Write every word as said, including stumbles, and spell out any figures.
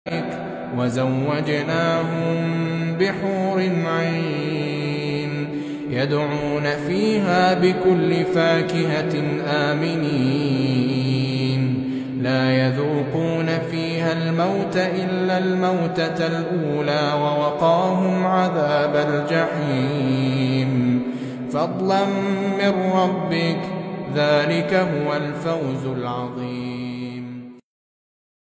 وزوجناهم بحور عين يدعون فيها بكل فاكهة آمنين لا يذوقون فيها الموت إلا الموتة الأولى ووقاهم عذاب الجحيم فضلا من ربك ذلك هو الفوز العظيم.